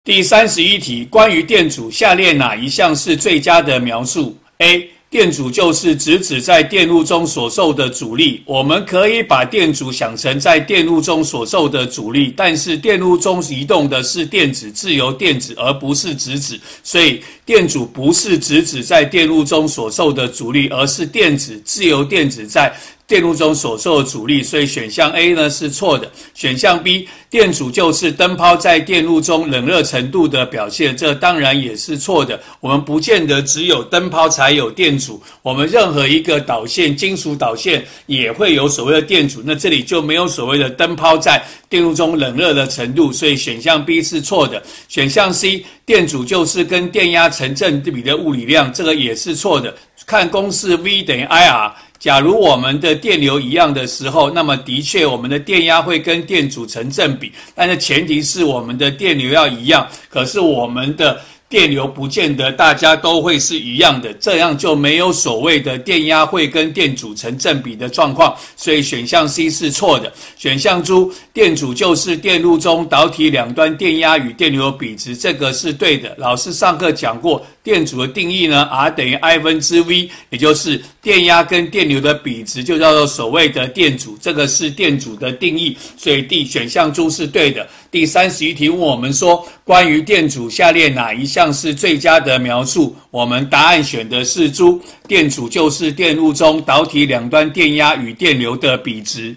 第31题，关于电阻，下列哪一项是最佳的描述 ？A. 电阻就是直指在电路中所受的阻力。我们可以把电阻想成在电路中所受的阻力，但是电路中移动的是电子，自由电子，而不是直指。所以电阻不是直指在电路中所受的阻力，而是电子，自由电子在电路中所受的阻力，所以选项 A 呢是错的。选项 B， 电阻就是灯泡在电路中冷热程度的表现，这当然也是错的。我们不见得只有灯泡才有电阻，我们任何一个导线，金属导线也会有所谓的电阻，那这里就没有所谓的灯泡在电路中冷热的程度，所以选项 B 是错的。选项 C， 电阻就是跟电压成正比的物理量，这个也是错的。看公式 V 等于 IR。假如我们的电流一样的时候，那么的确我们的电压会跟电阻成正比，但是前提是我们的电流要一样，可是我们的电流不见得大家都会是一样的，这样就没有所谓的电压会跟电阻成正比的状况，所以选项 C 是错的。选项 D， 电阻就是电路中导体两端电压与电流比值，这个是对的。老师上课讲过，电阻的定义呢 ，R 等于 I 分之 V， 也就是电压跟电流的比值就叫做所谓的电阻，这个是电阻的定义，所以D 选项 D 是对的。第31题问我们说，关于电阻，下列哪一项是最佳的描述？我们答案选的是 D， 电阻就是电路中导体两端电压与电流的比值。